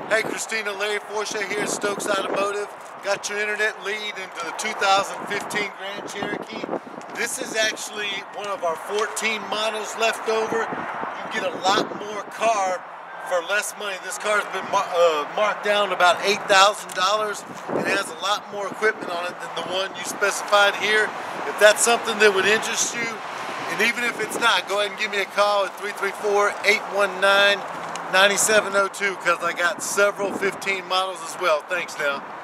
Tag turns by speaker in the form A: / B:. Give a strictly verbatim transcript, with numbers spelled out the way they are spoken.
A: Hey Christina, Larry Forche here at Stokes Automotive. Got your internet lead into the two thousand fifteen Grand Cherokee. This is actually one of our fourteen models left over. You get a lot more car for less money. This car's been uh, marked down about eight thousand dollars. It has a lot more equipment on it than the one you specified here. If that's something that would interest you, and even if it's not, go ahead and give me a call at three three four, eight one nine, nine seven zero two because I got several fifteen models as well. Thanks now.